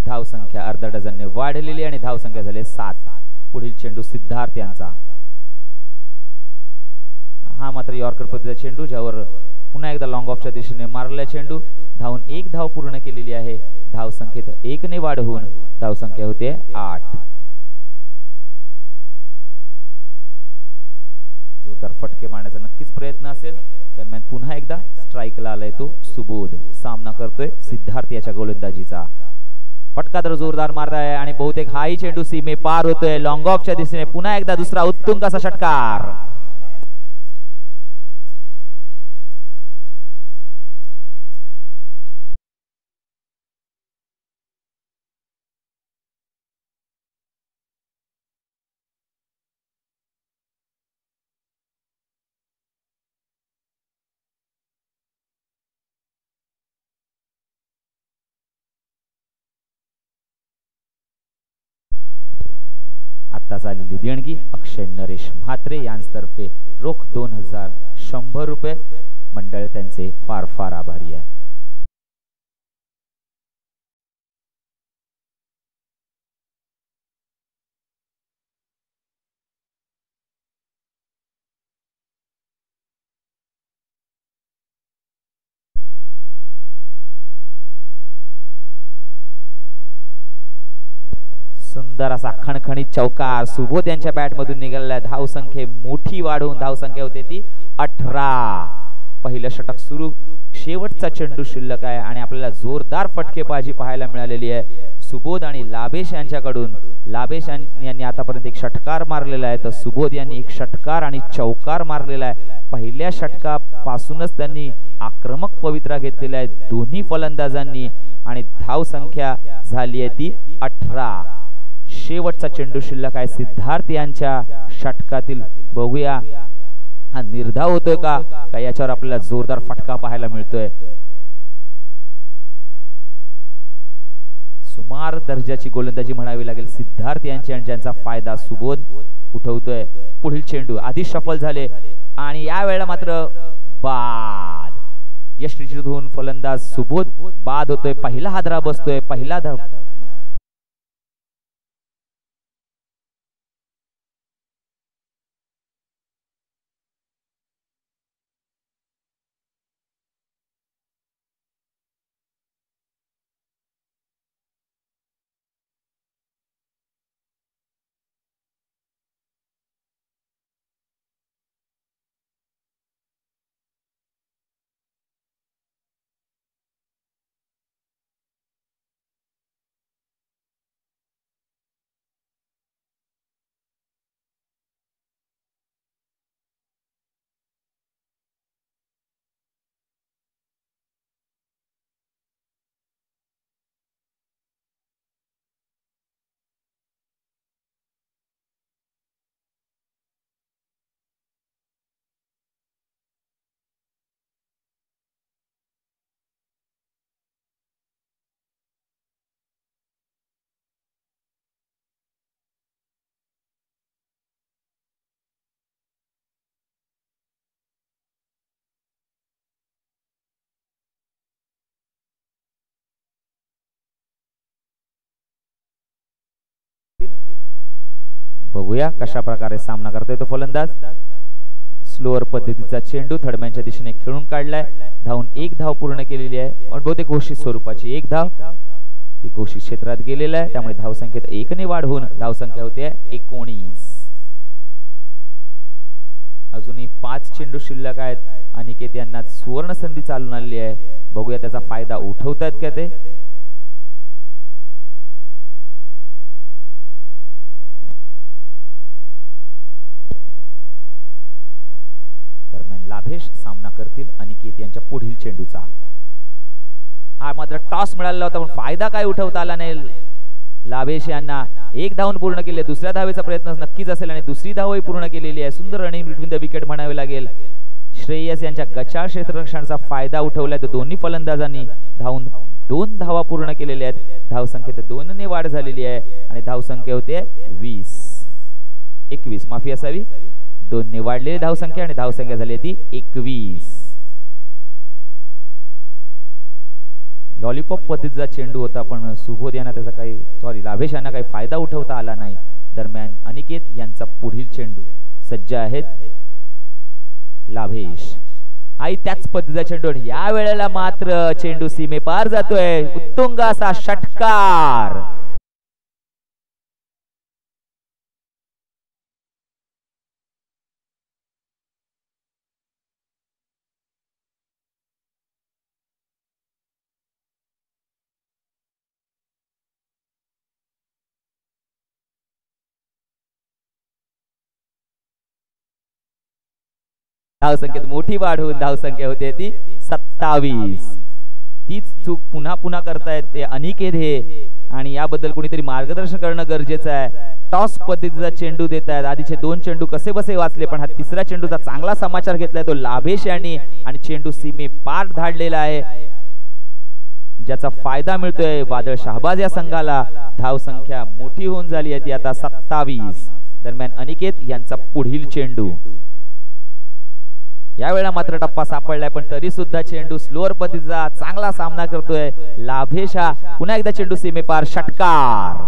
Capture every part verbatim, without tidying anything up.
धाव संख्या अर्धा डझनने वाढलेली आणि धाव संख्या झाली सात. पुढील चेंडू सिद्धार्थ यांचा. हा मात्र यॉर्कर पद्धतीचा चेंडू ज्यावर पुन्हा एकदा लॉंग ऑफच्या दिशेने मारलेला चेंडू. धावून एक धाव पूर्ण केलेली आहे. धाव संख्येत एक ने वाढ होऊन धाव संख्या होते आठ. जोरदार फटके मारण्याचा नक्कीच प्रयत्न असेल. दरम्यान पुन्हा एकदा स्ट्राईकला आलाय तो सुबोध. सामना करतोय सिद्धार्थ याच्या गोलंदाजीचा. फटका तर जोरदार मारताय आणि बहुतेक हाही चेंडू सीमे पार होतोय. लॉंग ऑफच्या दिशेने पुन्हा एकदा दुसरा उत्तुंग असा षटकार. आत्ताच आलेली देणगी अक्षय नरेश म्हात्रे यांतर्फे रोख दोन हजार शंभर रुपये. मंडळ त्यांचे फार फार आभारी आहे. सुंदर असा खणखणीत चौकार सुबोध यांच्या बॅट मधून निघालेला. धाव संख्ये मोठी वाढवून धाव संख्या होते ती अठरा. पहिलं षटक सुरू. शेवटचा चेंडू शिल्लक आहे आणि आपल्याला जोरदार फटकेबाजी पाहायला मिळालेली आहे सुबोध आणि लाभेश यांच्याकडून. लाभेश यांनी आतापर्यंत एक षटकार मारलेला आहे तर सुबोध यांनी एक षटकार आणि चौकार मारलेला आहे. पहिल्या षटकापासूनच त्यांनी आक्रमक पवित्रा घेतलेला आहे दोन्ही फलंदाजांनी आणि धाव संख्या झाली आहे ती अठरा. शेवटचा चेंडू शिल्लक आहे सिद्धार्थ यांच्या षटकातील. बघूया हा निर्धाव होतोय का का याच्यावर आपल्याला जोरदार फटका पाहायला मिळतोय. सुमार दर्जाची गोलंदाजी म्हणावी लागेल सिद्धार्थ यांची आणि ज्यांचा फायदा सुबोध उठवतोय. पुढील चेंडू आधी सफल झाले आणि या वेळेला मात्र बाद. यशस्वी होऊन फलंदाज सुबोध बाद होतोय. पहिला हादरा बसतोय. पहिला धाव बघूया कशा प्रकारे सामना करतोय तो फलंदाज. स्लोअर पद्धतीचा चेंडू थडम्यांच्या दिशेने खेळून काढलाय. धावून एक धाव पूर्ण केलेली आहे आणि बहुतेक घोषित स्वरूपाची एक धाव घोषित क्षेत्रात गेलेला आहे. त्यामुळे धाव संख्येत एक ने वाढ होऊन धाव संख्या होते एकोणीस. अजूनही पाच चेंडू शिल्लक आहेत. अनिकेत यांना सुवर्ण संधी चालून आलेली आहे. बघूया त्याचा फायदा उठवतायत का ते. दरम्यान लाभेश सामना करतील अनिकेत यांच्या पुढील चेंडूचा. हा मात्र टॉस मिळाला होता पण फायदा काय उठवता आला नाही. लाभेश यांना एक धावून पूर्ण केले. दुसऱ्या धावेचा प्रयत्न नक्कीच असेल आणि दुसरी धावही पूर्ण केलेली आहे. सुंदर रनिंग बिटवीन द विकेट म्हणावे लागेल. श्रेयस यांच्या गचाळ क्षेत्ररक्षणाचा फायदा उठवलाय तर दोन्ही फलंदाजांनी धावून दोन धावा पूर्ण केलेल्या आहेत. धाव संख्येत दोन ने वाढ झालेली आहे आणि धाव संख्या होते वीस एकवीस माफी असावी. दोन ने वाढलेली धाव संख्या आणि धाव संख्या झाली ती एकवीस. लॉलीपॉप पद्धतीचा चेंडू होता, पण सुबोध यांना त्याचा काही सॉरी लाभेश यांना काही फायदा उठवता आला नाही. दरम्यान अनिकेत यांचा पुढील चेंडू. सज्ज आहेत लाभेश. आई त्याच पद्धतीचा चेंडू. या वेळेला मात्र चेंडू सीमे पार जातोय. उत्तुंग असा षटकार. धावसंख्येत मोठी वाढ होऊन धावसंख्या होते ती सत्तावीस. तीच चूक पुन्हा पुन्हा करतायत ते अनिकेत हे, आणि याबद्दल कोणीतरी मार्गदर्शन करणं गरजेचं आहे. टॉस पद्धतीचा चेंडू देत आहेत. आधीचे दोन चेंडू कसे बसे वाचले, पण हा तिसऱ्या चेंडूचा चांगला समाचार घेतलाय तो लाभेश यांनी, आणि चेंडू सीमे पार धाडलेला आहे, ज्याचा फायदा मिळतोय वादळ शहाबाज या संघाला. धावसंख्या मोठी होऊन झाली आहे ती आता सत्तावीस. दरम्यान अनिकेत यांचा पुढील चेंडू. यावेळेला मात्र टप्पा सापडलाय, पण तरी सुद्धा चेंडू स्लोअर पद्धतीचा चांगला सामना करतोय लाभेश हा. पुन्हा एकदा चेंडू सीमे पार षटकार.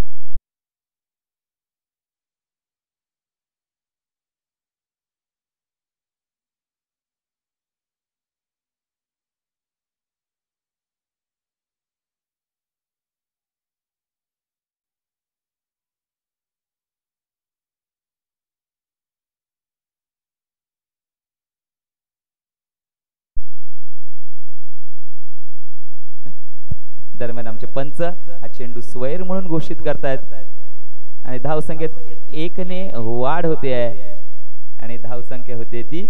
दरम्यान आमचे पंच हा चेंडू स्वैर म्हणून घोषित करतायत, आणि धावसंख्येत एकने वाढ होते आहे, आणि धावसंख्या होते ती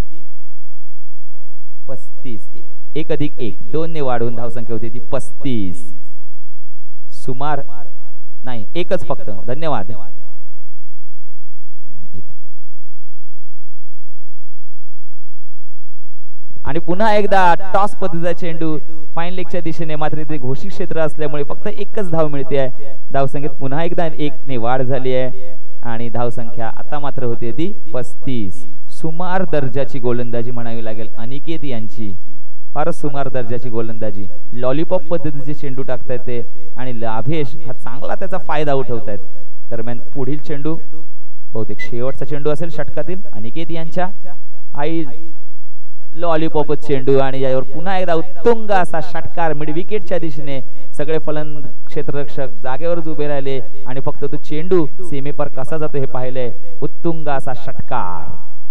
पस्तीस. एक अधिक एक दोन ने वाढून धावसंख्या होते ती पस्तीस. सुमार नाही एकच फक्त. धन्यवाद. आणि पुन्हा एकदा टॉस पद्धतीचा चेंडू फाईन लेगच्या दिशेने, मात्र ते घोषित क्षेत्र असल्यामुळे फक्त एकच धाव मिळते आहे. धावसंख्येत पुन्हा एकदा एक ने वाढ झाली आहे, आणि धावसंख्या आता मात्र होते ती पस्तीस. सुमार दर्जाची गोलंदाजी म्हणावी लागेल अनिकेत यांची. फारच सुमार दर्जाची गोलंदाजी. लॉलीपॉप पद्धतीचे चेंडू टाकतायत ते, आणि लाभेश हा चांगला त्याचा फायदा उठवतायत. दरम्यान पुढील चेंडू बहुतेक शेवटचा चेंडू असेल षटकातील अनिकेत यांच्या. आई लॉलीपॉप चेंडू, आणि यावर पुन्हा एकदा उत्तुंग असा षटकार मिड विकेटच्या दिशेने. सगळे फलंद क्षेत्ररक्षक जागेवरच उभे राहिले, आणि फक्त तो चेंडू सीमेपर कसा जातो हे पाहिले. उत्तुंग असा षटकार.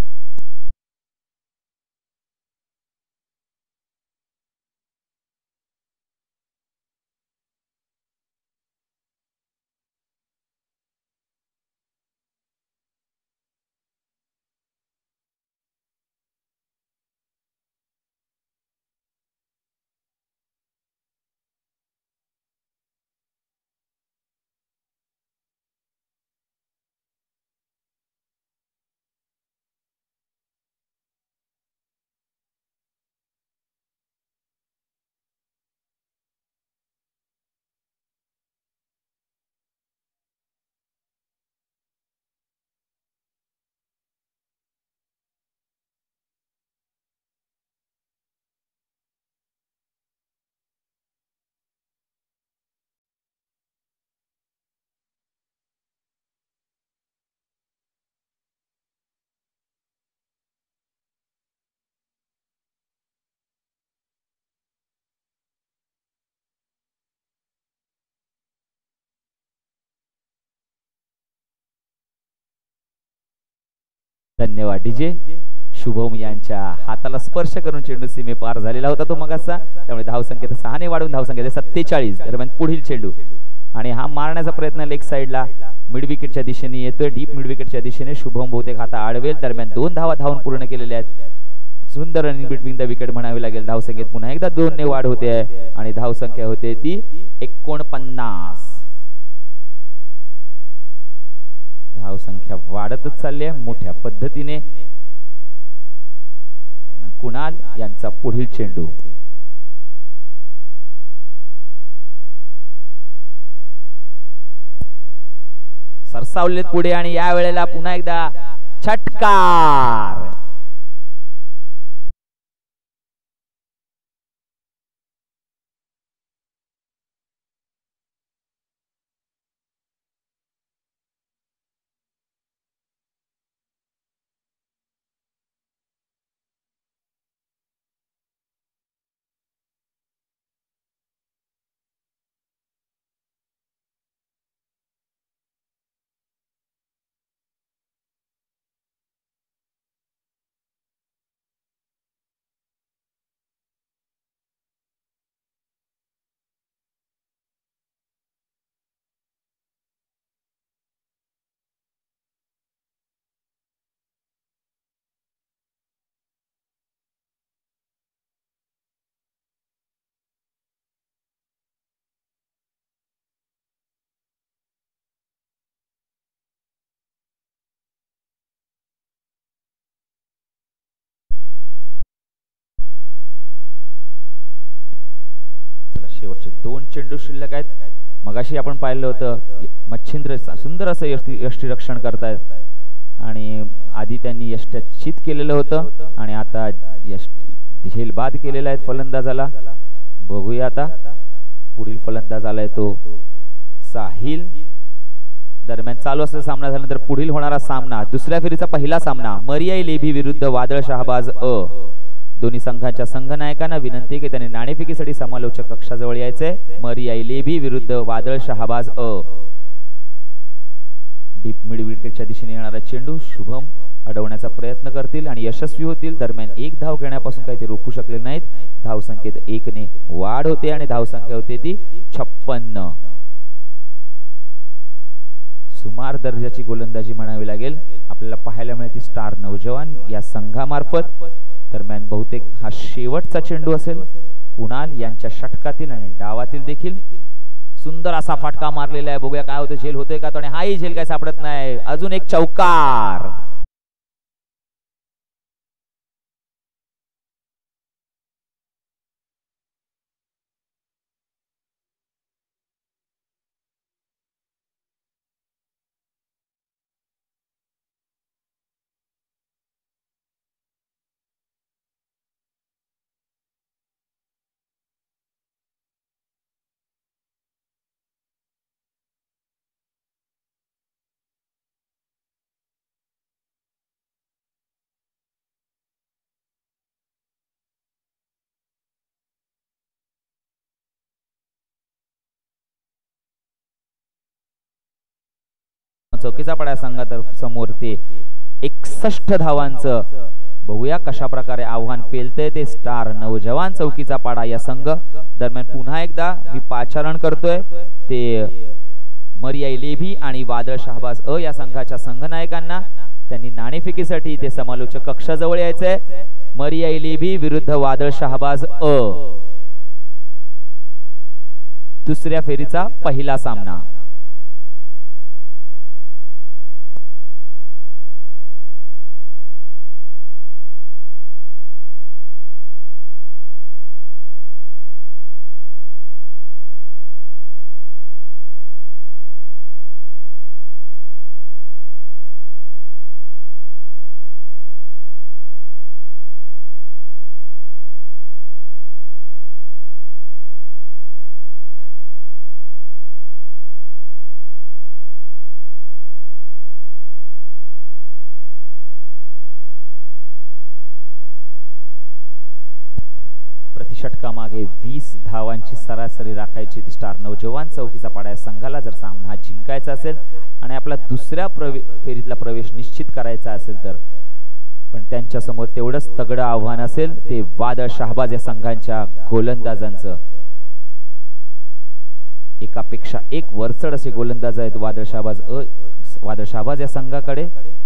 धन्यवाद डीजे. शुभम यांच्या हाताला स्पर्श करून चेंडू सीमे पार झालेला होता तो मगाचा, त्यामुळे धावसंख्येत सहाने वाढून धावसंख्येत सत्तेचाळीस. दरम्यान पुढील चेंडू, आणि हा मारण्याचा प्रयत्न लेग साइडला मिड विकेटच्या दिशेने येतोय. डीप मिड विकेटच्या दिशेने शुभम बहुतेक हाता आडवेल. दरम्यान दोन धावा धावून पूर्ण केलेल्या आहेत. सुंदर रनिंग बिटवीन द विकेट म्हणावी लागेल. धावसंख्येत पुन्हा एकदा दोन ने वाढ होते आहे, आणि धावसंख्या होते ती एकोणपन्नास. धावसंख्या वाढतच चालली आहे मोठ्या पद्धतीने. कुणाल यांचा पुढील चेंडू. सरसावलेत पुढे, आणि या वेळेला पुन्हा एकदा षटकार. शेवटचे दोन चेंडू शिल्लक आहेत. मगाशी आपण पाहिलं होतं मच्छिंद्र सुंदर असं यष्टी यष्टीरक्षण करतायत आणि आधी त्यांनी यष्ट्याचित केलेलं होतं आणि आता यष्टी झेल बाद केलेला आहे फलंदाजाला. बघूया आता पुढील फलंदाज आलाय तो साहिल. दरम्यान चालू असलेला सामना झाल्यानंतर पुढील होणारा सामना दुसऱ्या फेरीचा पहिला सामना मरियाई लेभी विरुद्ध वादळ शहाबाज अ. दोन्ही संघांच्या संघनायकांना विनंती की त्यांनी नाणेफेकीसाठी समालोचक कक्षाजवळ यायचे. मरियाई लेभी विरुद्ध वादळ शहाबाज अ. डीप मिड विकेटच्या दिशेने येणारा चेंडू शुभम अडवण्याचा प्रयत्न करतील आणि यशस्वी होतील. दरम्यान एक धाव घेण्यापासून काही ते रोखू शकले नाहीत. धाव संख्येत एक ने वाढ होते आणि धाव संख्या होते ती छप्पन्न. सुमार दर्जाची गोलंदाजी म्हणावी लागेल आपल्याला पाहायला मिळते स्टार नौजवान या संघामार्फत. दरम्यान बहुतेक हा शेवटचा चेंडू असेल कुणाल यांच्या षटकातील आणि डावातील देखील. सुंदर असा फटका मारलेला आहे. बघूया काय होतं, झेल होतोय का. आणि हाही झेल काय सापडत नाही. अजून एक चौकार. चौकीचा पाडा संघात समोर ते एकसष्ट धावांचं. बघूया कशा प्रकारे आव्हान पेलते ते स्टार नौजवान चौकीचा पाडा या संघ. दरम्यान पुन्हा एकदा मी पाचारण करतोय ते मरियाई लेभी आणि वादळ शहाबाज अ या संघाच्या संघनायकांना. त्यांनी नाणेफेकीसाठी ते समालोचक कक्षाजवळ यायचंय. मरियाई लेभी विरुद्ध वादळ शहाबाज अ. दुसऱ्या फेरीचा पहिला सामना. षटका मागे वीस धावांची सरासरी राखायची स्टार नौजवान चौकीचा पाडा संघाला. जर सामना जिंकायचा असेल आणि आपला दुसऱ्या फेरीतला प्रवेश निश्चित करायचा असेल तर. पण त्यांच्या समोर तेवढंच तगडं आव्हान असेल ते वादळ शहाबाज या संघांच्या गोलंदाजांचं. एकापेक्षा एक वरचढ असे गोलंदाज आहेत वादळ शहाबाज अ वादळ शहाबाज या संघाकडे.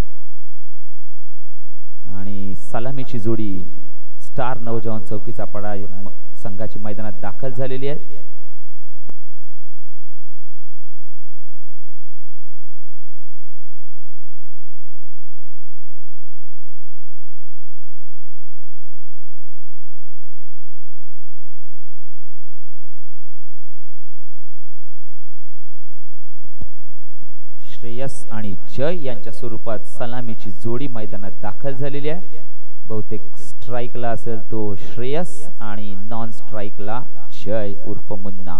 आणि सलामीची जोडी स्टार नौजवान चौकीचा पाडा संघाची मैदानात दाखल झालेली आहे. श्रेयस आणि जय यांच्या स्वरूपात सलामीची जोडी मैदानात दाखल झालेली आहे. बहुतेक स्ट्राइकला असेल तो श्रेयस आणि नॉन स्ट्राइकला जय उर्फ मुन्ना.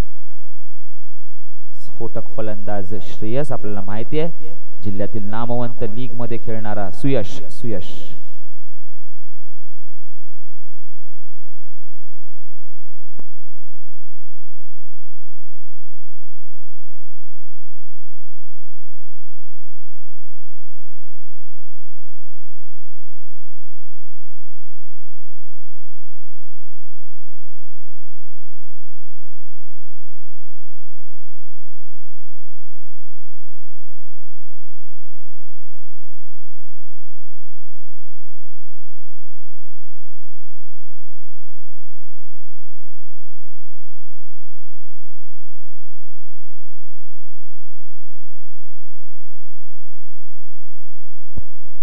स्फोटक फलंदाज श्रेयस आपल्याला माहिती आहे जिल्ह्यातील नामवंत लीग मध्ये खेळणारा सुयश सुयश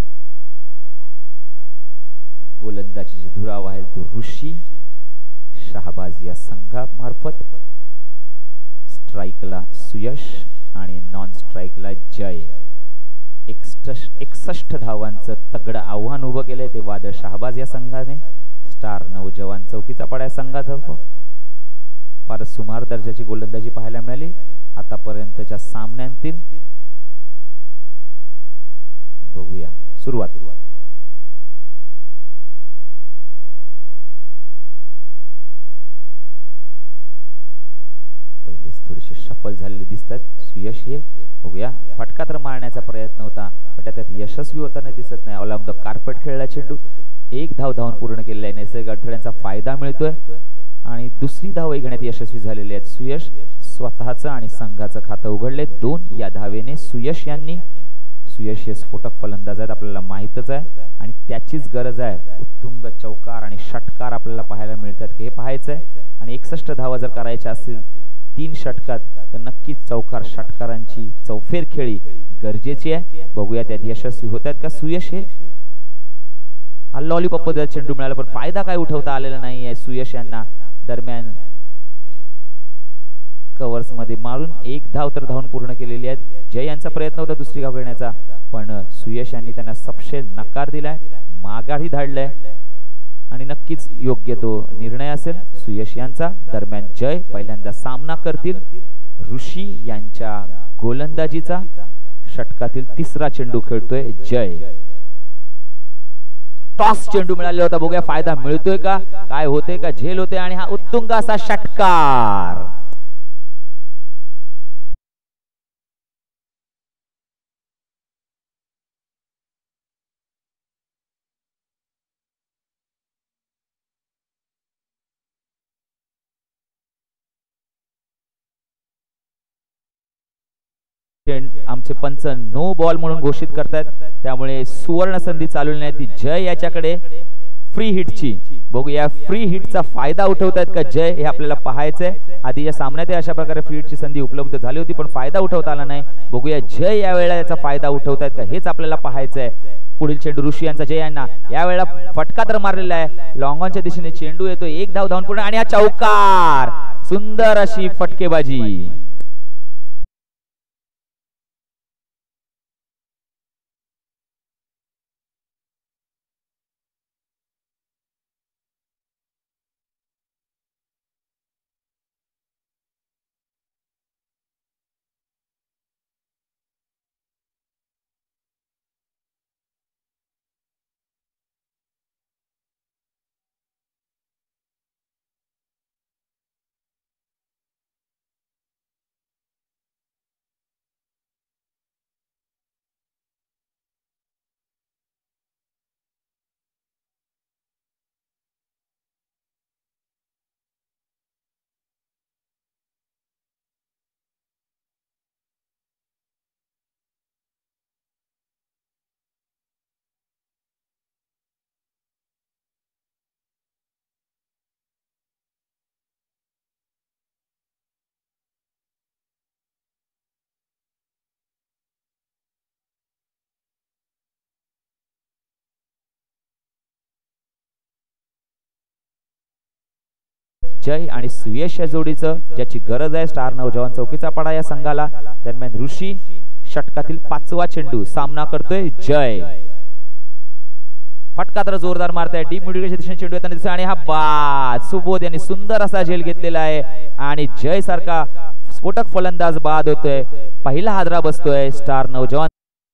गोलंदाजी धुरा वाहेल तो ऋषी शहाबाज या संघामार्फत स्ट्राइकला सुयश आणि नॉन स्ट्राइकला जय. एकसष्ट धावांचं तगडं आव्हान उभं केलंय ते वादळ शहाबाज या संघाने. स्टार नौजवान चौकीचा पडा या संघातर्फे फार सुमार दर्जाची गोलंदाजी पाहायला मिळाली आतापर्यंतच्या सामन्यांतील. बघूया सुरुवात. पहिलेच थोडीशी सफल झालेली दिसतात सुयश हे. बघूया फटका तर मारण्याचा प्रयत्न होता पण त्यात यशस्वी होताना दिसत नाही. अलॉंग द कार्पेट खेळला चेंडू. एक धाव धावून पूर्ण केलेला आहे. नैसर्गिक अडथळ्यांचा फायदा मिळतोय आणि दुसरी धाव घेण्यात यशस्वी झालेले आहेत सुयश. स्वतःचं आणि संघाचं खातं उघडले दोन या धावेने सुयश यांनी. सुयश हे स्फोटक फलंदाज आहेत आपल्याला माहितच आहे आणि त्याचीच गरज आहे. उत्तुंग चौकार आणि षटकार आपल्याला पाहायला मिळतात की हे पाहायचं आहे. आणि एकसष्ट धावा जर करायच्या असतील तीन षटकात तर नक्कीच चौकार षटकारांची चौफेर खेळी गरजेची आहे. बघूया त्यात यशस्वी होत आहेत का सुयश हे. हा लॉलीपॉप चेंडू मिळाला पण फायदा काय उठवता आलेला नाही आहे सुयश यांना. दरम्यान कव्हर्स मध्ये मारून एक धाव तर धावून पूर्ण केलेली आहे. जय यांचा प्रयत्न होता दुसरी धाव घेण्याचा पण सुयश यांनी त्यांना सपशेल नकार दिलाय. माघारी धाडलाय आणि नक्कीच योग्य तो निर्णय असेल सुयश यांचा. दरम्यान जय पहिल्यांदा सामना करतील ऋषी यांच्या गोलंदाजीचा. षटकातील तिसरा चेंडू खेळतोय जय. टॉस चेंडू मिळाला होता. बघूया फायदा मिळतोय का काय होते का झेल होते आणि हा उत्तुंग असा षटकार. आमचे पंच नो बॉल म्हणून घोषित करतात त्यामुळे सुवर्ण संधी चालवण्यात ती जय याच्याकडे फ्री हिटची. बघूया फ्री हिटचा फायदा उठवतात का जय हे आपल्याला पाहायचंय. आधी या सामन्यात अशा प्रकारे फ्री हिटची संधी उपलब्ध झाली होती पण फायदा उठवता आला नाही. बघूया जय यावेळेला याचा फायदा उठवतात का हेच आपल्याला पाहायचंय. पुढील चेंडू ऋषी यांचा जय यांना यावेळेला फटका तर मारलेला आहे. लॉंग ऑनच्या दिशेने चेंडू येतो. एक धाव धावून पूर्ण आणि हा चौकार. सुंदर अशी फटकेबाजी. जय आणि सुयश या जोडीचं ज्याची गरज आहे स्टार नौजवान चौकीचा पडा या संघाला. दरम्यान ऋषी षटकातील पाचवा चेंडू सामना करतोय जय. फटका तर जोरदार मारताय. डीप मिडविकेटच्या दिशेने चेंडू येताना दिसतोय आणि हा बाद. सुबोध यांनी सुंदर असा झेल घेतलेला आहे आणि जय सारखा स्फोटक फलंदाज बाद होतोय. पहिला हादरा बसतोय स्टार नौजवान.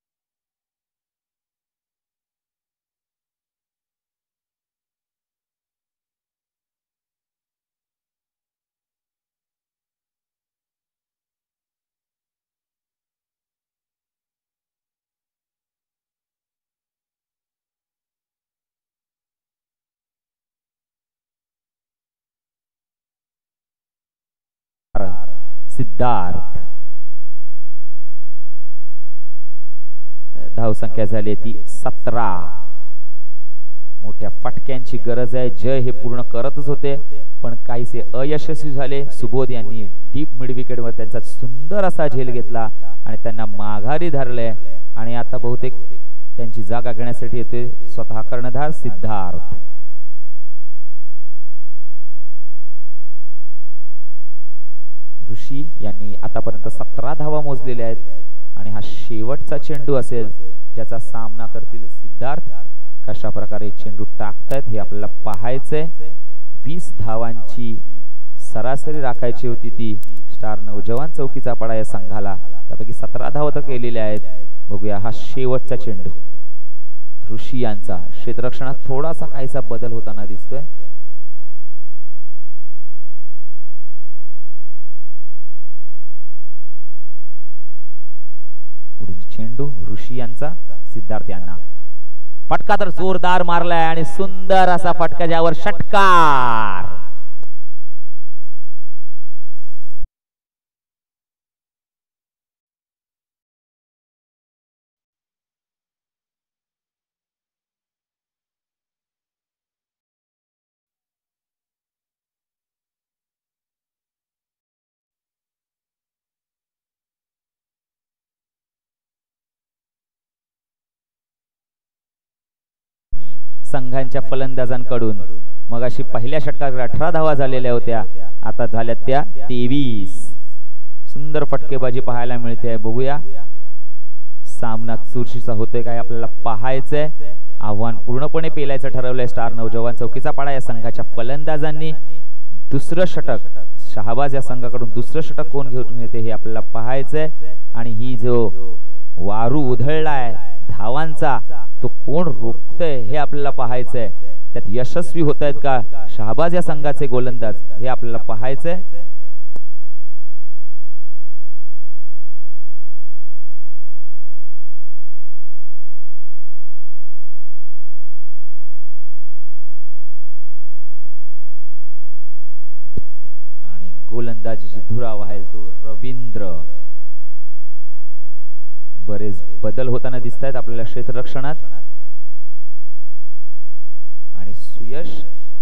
सिद्धार्थ धावसंख्या झाली ती सतरा. मोठ्या फटक्यांची गरज आहे. जय हे पूर्ण करतच होते पण काहीसे अयशस्वी झाले. सुबोध यांनी डीप मिड विकेट वर त्यांचा सुंदर असा झेल घेतला आणि त्यांना माघारी धरले आणि आता बहुतेक त्यांची जागा घेण्यासाठी येते स्वतः कर्णधार सिद्धार्थ. ऋषी यांनी आतापर्यंत सतरा धावा मोजलेल्या आहेत आणि हा शेवटचा चेंडू असेल ज्याचा सामना करतील सिद्धार्थ. कशा प्रकारे चेंडू टाकतायत हे आपल्याला पाहायचंय. वीस धावांची सरासरी राखायची होती ती स्टार नौजवान चौकीचा पाडा या संघाला, त्यापैकी सतरा धावा तर केलेल्या आहेत. बघूया हा शेवटचा चेंडू ऋषी यांचा. क्षेत्ररक्षणात थोडासा काहीसा बदल होताना दिसतोय. पुढील चेंडू ऋषी यांचा सिद्धार्थ यांना. फटका तर जोरदार मारलाय आणि सुंदर असा फटका ज्यावर षटकार. संघांच्या फलंदाजांकडून मगाशी पहिल्या षटकात अठरा धावा झालेल्या होत्या, आता झाल्या त्या तेवीस. सुंदर फटकेबाजी पाहायला मिळते. बघूया सामना चुरशीचा होतोय काय आपल्याला पाहायचंय. आव्हान पूर्णपणे पेलायचं ठरवलंय स्टार नौजवान चौकीचा पाडा या संघाच्या फलंदाजांनी. दुसरं षटक शहाबाज या संघाकडून दुसरं षटक कोण घेऊन येते हे आपल्याला पाहायचंय. आणि ही जो वारू उधळलाय धावांचा तो कोण रोखतय हे आपल्याला पाहायचंय. त्यात यशस्वी होत आहेत का शहाबाज या संघाचे गोलंदाज हे आपल्याला पाहायचंय. आणि गोलंदाजीची धुरा वाहेल तो रवींद्र. बरेच बदल होताना दिसत आहेत आपल्याला क्षेत्ररक्षणात. आणि सुयश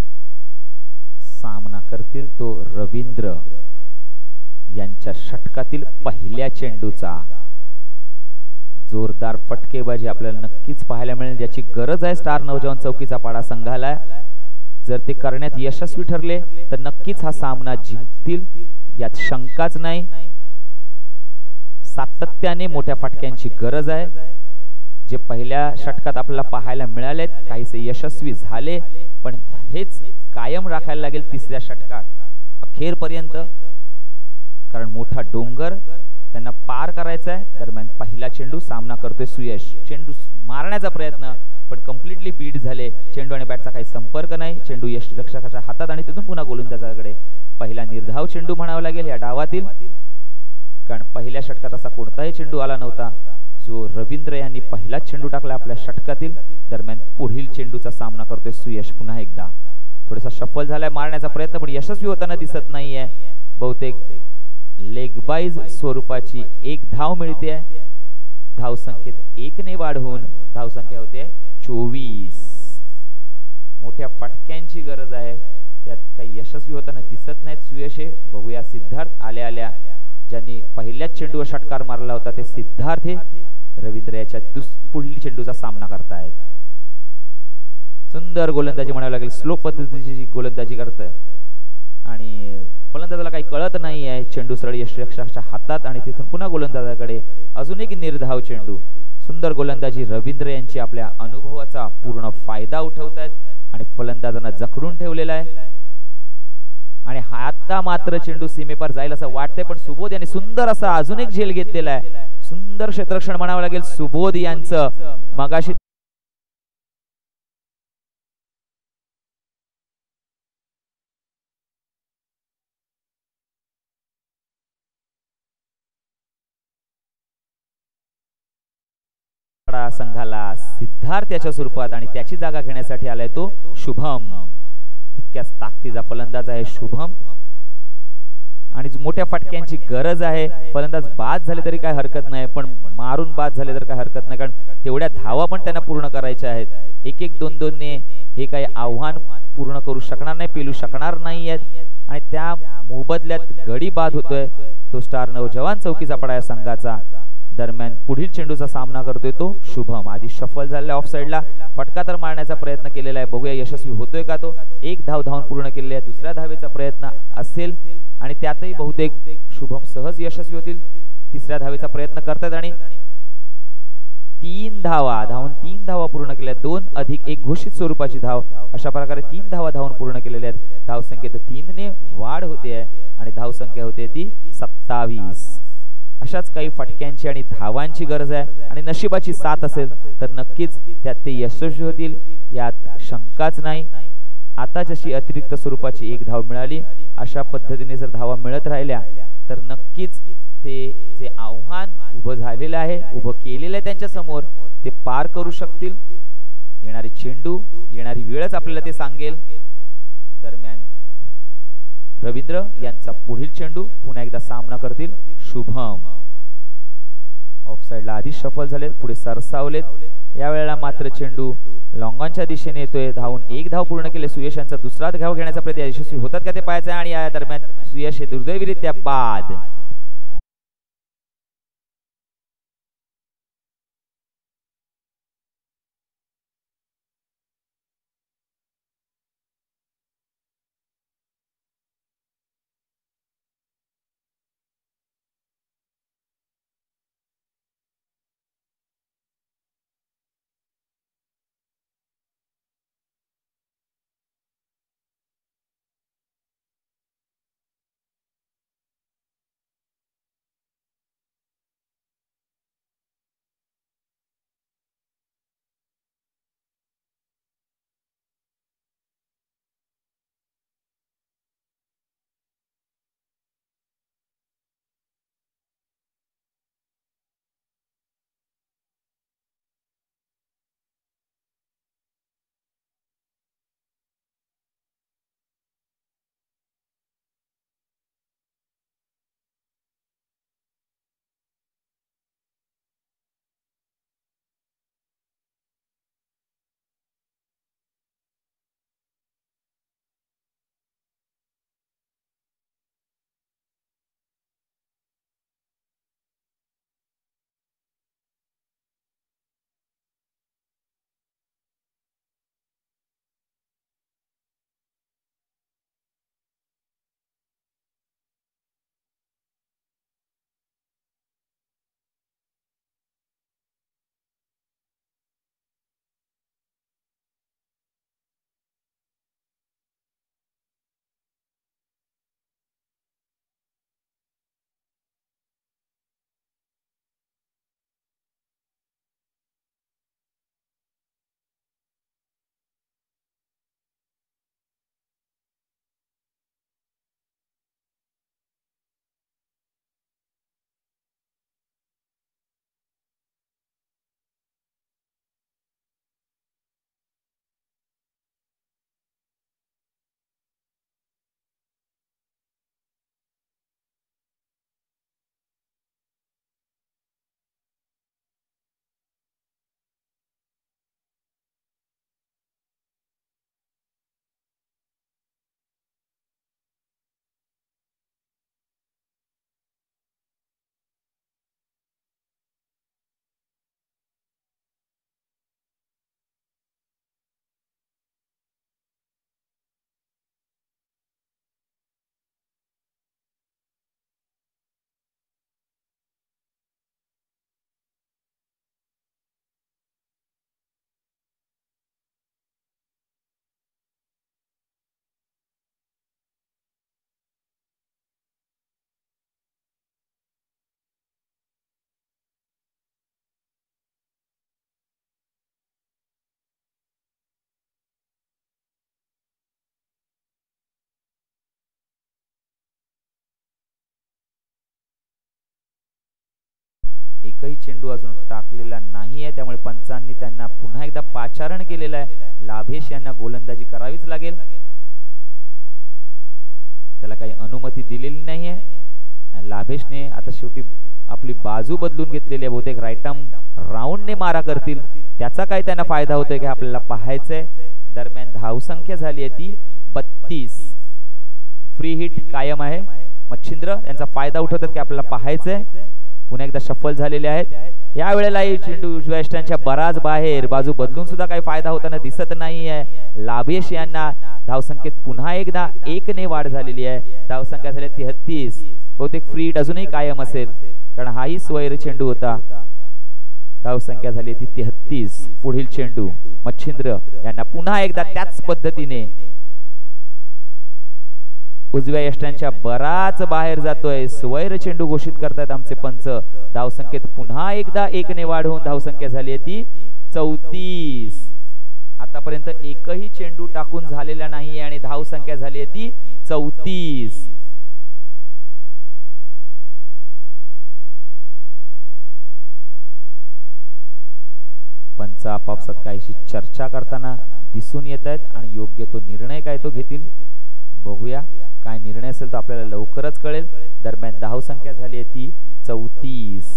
सामना करतील तो रवींद्र यांच्या षटकातील पहिल्या चेंडूचा. जोरदार फटकेबाजी आपल्याला नक्कीच पाहायला मिळेल ज्याची गरज आहे स्टार नौजवान चौकीचा पाडा संघाला. जर ते करण्यात यशस्वी ठरले तर नक्कीच हा सामना जिंकतील यात शंकाच नाही. सातत्याने मोठ्या फटक्यांची गरज आहे. जे पहिल्या षटकात आपल्याला पाहायला मिळालेत काहीसे यशस्वी झाले, पण हेच कायम राखायला लागेल तिसऱ्या षटकात अखेरपर्यंत, कारण मोठा डोंगर त्यांना पार करायचा आहे. दरम्यान पहिला चेंडू सामना करतोय सुयश. चेंडू मारण्याचा प्रयत्न पण कम्प्लिटली बीट झाले. चेंडू आणि बॅटचा काही संपर्क नाही. चेंडू यष्टिरक्षकाच्या हातात आणि तिथून पुन्हा गोलंदाजाकडे. पहिला निर्धाव चेंडू म्हणावा लागेल या डावातील, कारण पहिल्या षटकात असा कोणताही चेंडू आला नव्हता जो रवींद्र यांनी पहिलाच चेंडू टाकला आपल्या षटकातील. दरम्यान पुढील चेंडूचा सामना करतोय सुयश. पुन्हा एकदा थोडासा शफल झालाय मारण्याचा प्रयत्न पण यशस्वी होताना दिसत नाहीये. बहुतेक लेगबाईज स्वरूपाची एक धाव मिळते. धाव संख्येत एक ने वाढवून धाव संख्या होते चोवीस. मोठ्या फटक्यांची गरज आहे, त्यात काही यशस्वी होताना दिसत नाहीत सुयश. बघूया सिद्धार्थ आल्या आल्या ज्यांनी पहिल्याच चेंडूवर षटकार मारला होता ते सिद्धार्थ हे रवींद्र याच्या पुढील चेंडूचा सामना करतायत. सुंदर गोलंदाजी म्हणावी लागेल. स्लो पद्धतीची गोलंदाजी करताय आणि फलंदाजाला काही कळत नाही आहे. चेंडू सरळ यष्टिरक्षकाच्या हातात आणि तिथून पुन्हा गोलंदाजाकडे. अजून एक निर्धाव चेंडू. सुंदर गोलंदाजी रवींद्र यांची आपल्या अनुभवाचा पूर्ण फायदा उठवतायत आणि फलंदाजांना जखडून ठेवलेला आहे. आणि आता मात्र चेंडू सीमेपार जाईल असं वाटतंय, पण सुबोध यांनी सुंदर असा अजून एक झेल घेतलेला आहे. सुंदर क्षेत्ररक्षण म्हणावं लागेल सुबोध यांचं. मगाशी संघाला सिद्धार्थ याच्या स्वरूपात आणि त्याची जागा घेण्यासाठी आलाय तो शुभम. तितक्याच ताकदीचा फलंदाज आहे शुभम आणि मोठ्या फटक्यांची गरज आहे. फलंदाज बाद झाले तरी काय हरकत नाही, पण मारून बाद झाले तर काय हरकत नाही, कारण तेवढ्या धावा पण त्यांना पूर्ण करायच्या आहेत. एक एक दोन दोन ने हे काही आव्हान पूर्ण करू शकणार नाही, पेलू शकणार नाही आहेत. आणि त्या मोबदल्यात गडी बाद होतोय तो स्टार नौजवान चौकीचा पाडा संघाचा. दरम्यान पुढील चेंडूचा सामना करतोय तो शुभम. आधी शफल झालेला ऑफ साइडला फटका तर मारण्याचा प्रयत्न केलेला आहे. बघूया यशस्वी होतोय का तो. एक धाव धावून पूर्ण केलेली आहे. दुसऱ्या धावेचा प्रयत्न असेल आणि त्यातही बहुतेक शुभम सहज यशस्वी होतील. तिसऱ्या धावेचा प्रयत्न करतात आणि तीन धावा धावून तीन धावा पूर्ण केल्या. दोन अधिक एक घोषित स्वरूपाची धाव अशा प्रकारे तीन धावा धावून पूर्ण केलेल्या आहेत. धावसंख्येत तीन ने वाढ होते आहे आणि धावसंख्या होते ती सत्तावीस. अशाच काही फटक्यांची आणि धावांची गरज आहे आणि नशिबाची साथ असेल तर नक्कीच त्यात ते यशस्वी होतील यात शंकाच नाही. आता जशी अतिरिक्त स्वरूपाची एक धाव मिळाली अशा पद्धतीने जर धावा मिळत राहिल्या तर नक्कीच ते जे आव्हान उभं झालेलं आहे उभं केलेलं आहे त्यांच्या समोर ते पार करू शकतील. येणारी चेंडू येणारी वेळच आपल्याला ते सांगेल. दरम्यान रवींद्र यांचा पुढील चेंडू पुन्हा एकदा सामना करतील शुभम. ऑफसाइडला आधी शफल झालेत पुढे सरसावलेत. यावेळेला मात्र चेंडू लॉंगॉनच्या दिशेने येतोय. धावून एक धाव पूर्ण केले. सुयश यांचा दुसरा धाव घेण्याचा प्रयत्न यशस्वी होतात का ते पाहायचं आणि या दरम्यान सुयश हे दुर्दैवीरित्या बाद. एकही चेंडू अजून टाकलेला नाही आहे त्यामुळे पंचांनी त्यांना पुन्हा एकदा पाचारण केलेलं आहे. लाभेश यांना गोलंदाजी करावीच लागेल. त्याला काही अनुमती दिलेली नाही आहे. लाभेशने आता शेवटी आपली बाजू बदलून घेतलेली आहे. बहुतेक राईटम राऊंडने मारा करतील त्याचा काय त्यांना फायदा होतोय की आपल्याला पाहायचंय. दरम्यान धावसंख्या झाली आहे ती बत्तीस. फ्री हिट कायम आहे. मच्छिंद्र यांचा फायदा उठवतात की आपल्याला पाहायचंय. पुन्हा एकदा शफल झालेले आहेत। या वेळेलाही चेंडू उजव्या यष्टांच्या बराच बाहेर, बाजू बदलून सुद्धा काही फायदा होताना दिसत नाहीये। लाभेश यांना धावसंख्येत पुन्हा एकदा एक ने वाढ झालेली आहे। धावसंख्या झाली तेहतीस। बहुतेक फ्री हिट अजूनही कायम असेल कारण हाही स्वैर चेंडू होता। धावसंख्या झाली ती तेहतीस। पुढील चेंडू मच्छिंद्र यांना पुन्हा एकदा त्याच पद्धतीने उजव्या यष्टांच्या बराच बाहेर जातोय। स्वैर चेंडू घोषित करतात आमचे पंच। धावसंख्येत पुन्हा एकदा एक ने वाढवून धावसंख्या झाली आहे ती चौतीस। आतापर्यंत एकही चेंडू टाकून झालेला नाहीये आणि धावसंख्या झाली आहे ती चौतीस। पंच आपापसात काहीशी चर्चा करताना दिसून येत आहेत आणि योग्य तो निर्णय काय तो घेतील बघूया। काय निर्णय असेल तो आपल्याला लवकरच कळेल। दरम्यान धावसंख्या झाली आहे ती चौतीस।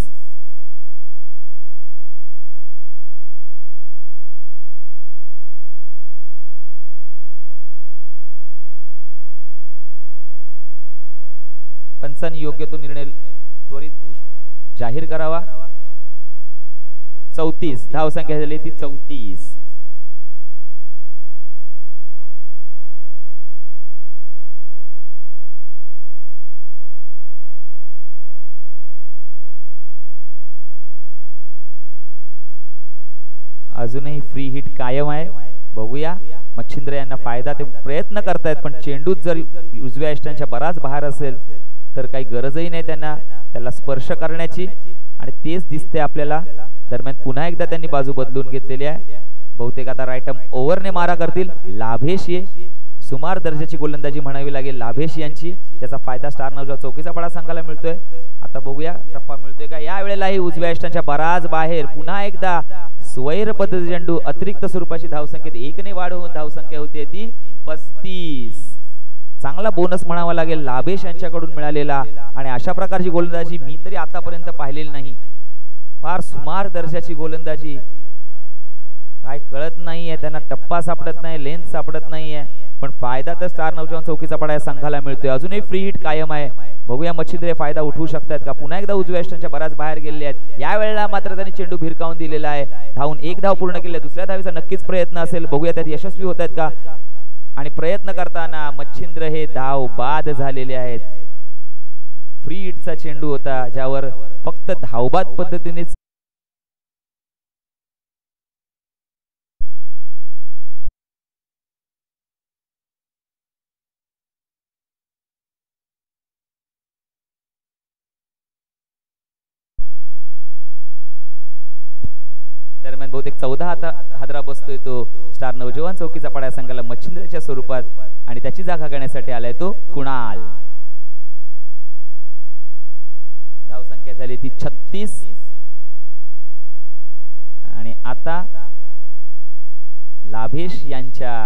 पंचांनी योग्य तो निर्णय त्वरित जाहीर करावा। चौतीस धावसंख्या झाली ती चौतीस। अजूनही फ्री हिट कायम आहे। बघूया मच्छिंद्र यांना फायदा ते प्रयत्न करतायत पण चेंडू जर उजव्या यष्टांच्या बराच बाहेर असेल तर काही गरजही नाही त्यांना त्याला स्पर्श करण्याची आणि तेच दिसते आपल्याला। दरम्यान पुन्हा एकदा त्यांनी बाजू बदलून घेतलेली आहे। बहुतेक आता राईट ओव्हरने मारा करतील लाभेश। ये सुमार दर्जाची गोलंदाजी म्हणावी लागेल लाभेश यांची, ज्याचा फायदा स्टार नवजा चौकीचा पडा संघाला मिळतोय। आता बघूया टप्पा मिळतोय का। या वेळेलाही उजव्या यष्टांच्या बराच बाहेर पुन्हा एकदा स्वैर पद्धती चेंडू अतिरिक्त स्वरूपाची धावसंख्येत एक ने वाढवून धावसंख्या होती ती पस्तीस। चांगला बोनस म्हणावा लागेल लाभेश यांच्याकडून मिळालेला आणि अशा प्रकारची गोलंदाजी मी तरी आतापर्यंत पाहिलेली नाही। फार सुमार दर्जाची गोलंदाजी, काय कळत नाहीये त्यांना, टप्पा सापडत नाही, लेंथ सापडत नाहीये, पण फायदा तर स्टार नौजवान चौकीचा पडा या संघाला मिळतोय। अजूनही फ्री हिट कायम आहे। बघूया मच्छिंद्र फायदा उठवू शकतात का। पुन्हा एकदा उजव्या यष्टांच्या बराच बाहेर गेलेले आहेत। या वेळेला मात्र त्यांनी चेंडू भिरकावून दिलेला आहे। धावून एक धाव पूर्ण केली, दुसऱ्या धावीचा नक्कीच प्रयत्न असेल। बघूया त्यात यशस्वी होत आहेत का आणि प्रयत्न करताना मच्छिंद्र हे धाव बाद झालेले आहेत। फ्री हिटचा चेंडू होता ज्यावर फक्त धावबाद पद्धतीनेच दरम्यान बहुतेक चौदा हादरा बसतोय तो स्टार नवजवान चौकीचा पडा संघाला मच्छिंद्रच्या स्वरूपात आणि त्याची जागा घेण्यासाठी आलाय तो कुणाल। धावसंख्या झाली ती छत्तीस आणि आता लाभेश यांच्या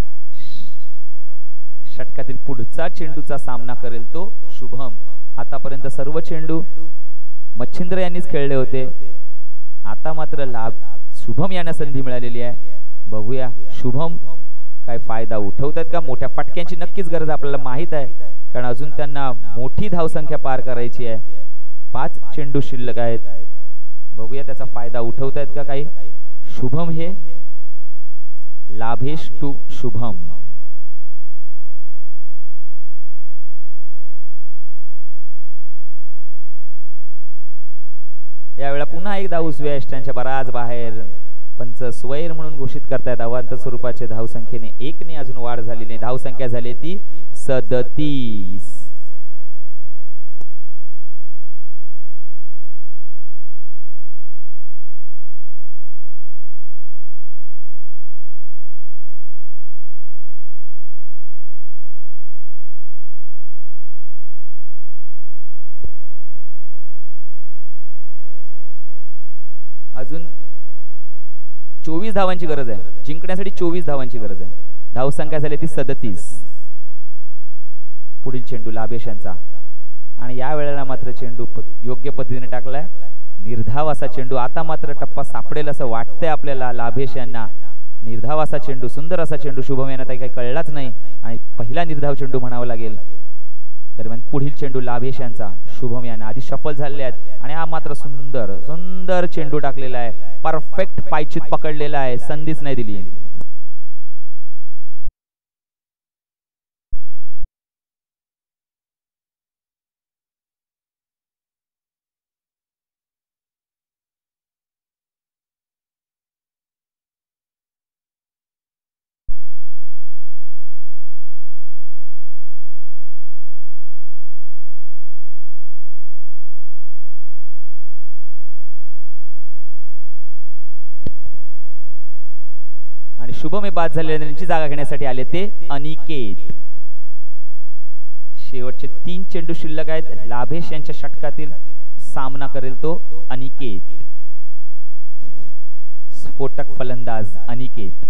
षटकातील पुढचा चेंडूचा सामना करेल तो शुभम। आतापर्यंत सर्व चेंडू मच्छिंद्र यांनीच खेळले होते, आता मात्र लाभ शुभम यांना संधी मिळालेली आहे। बघूया शुभम काय फायदा उठवतात का। मोठ्या फटक्यांची नक्कीच गरज आपल्याला माहित आहे कारण अजून त्यांना मोठी धावसंख्या पार करायची आहे। पाच चेंडू शिल्लक आहेत। बघूया त्याचा फायदा उठवतायत का काही। शुभम हे लाभेश टू शुभम। यावेळेला पुन्हा एकदा उजव्या यष्टांच्या बराच बाहेर पंच स्वैर म्हणून घोषित करतायत। अवांतर स्वरूपाचे धावसंख्येने एक ने अजून वाढ झालेली नाही। धावसंख्या झाली ती सदतीस। अजून चोवीस धावांची गरज आहे। जिंकण्यासाठी चोवीस धावांची गरज आहे। धावसंख्या झाली ती सदतीस। पुढील चेंडू लाभेश यांचा आणि या वेळेला मात्र चेंडू योग्य पद्धतीने टाकलाय। निर्धाव असा चेंडू। आता मात्र टप्पा सापडेल असं वाटतंय आपल्याला लाभेश यांना। निर्धाव असा चेंडू, सुंदर असा चेंडू शुभम यांना काही कळलाच नाही आणि पहिला निर्धाव चेंडू म्हणावा लागेल। दरम्यान पुढील चेंडू लाभेश यांचा शुभम याने आधी शफल झालेले आहेत आणि हा मात्र सुंदर सुंदर चेंडू टाकलेला आहे, परफेक्ट पायचीत पकडलेला आहे, संधीच नाही दिली. आणि शुभम हे बाद झालेल्या त्यांची जागा घेण्यासाठी आले ते अनिकेत. शेवटचे तीन चेंडू शिल्लक आहेत. लाभेश यांच्या षटकातील सामना करेल तो अनिकेत, स्फोटक फलंदाज अनिकेत.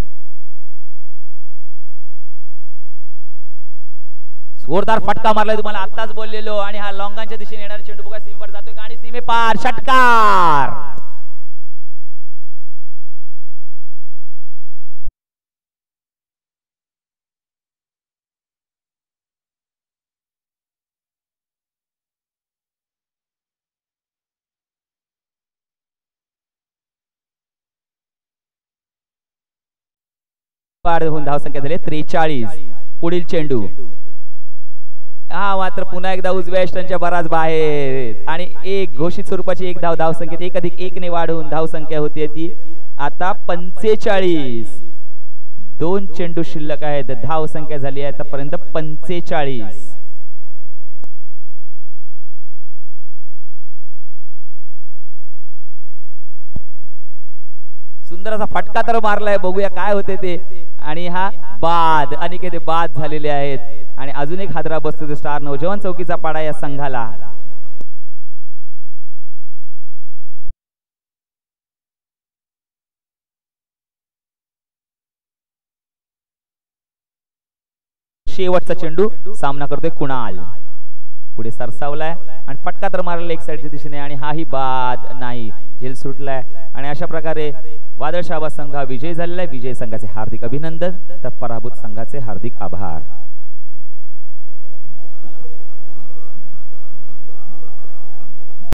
जोरदार फटका मारलाय, तुम्हाला आताच बोललेलो. आणि हा लॉंगांच्या दिशेने येणारा चेंडू बघा सीमेवर जातोय आणि सीमे पार षटकार. होऊन धावसंख्या झाली त्रेचाळीस. पुढील चेंडू हा मात्र पुन्हा एकदा उजव्या यष्टांच्या बराच बाहेर आणि एक घोषित स्वरूपाची एक धाव धावसंख्येत एक अधिक एक ने वाढून धावसंख्या होती ती आता पंचेचाळीस. दोन चेंडू शिल्लक आहेत, धावसंख्या झाली आहे आतापर्यंत पंचेचाळीस. सुंदर असा फटका तर मारलाय, बघूया काय होते ते. आणि हा बाद, अनिकेत बाद झालेले आहेत आणि अजून एक हादरा बसतो स्टार नौजवान चौकीचा पाडा या संघाला. शेवटचा चेंडू सामना करतोय कुणाल, पुढे सरसावलाय आणि फटका तर मारला एक साईडच्या दिशेने आणि हाही बाद नाही, झेल सुटलाय. आणि अशा प्रकारे वादळ शाहबाद संघ विजयी झालेला आहे. विजयी संघाचे हार्दिक अभिनंदन तर पराभूत संघाचे हार्दिक आभार.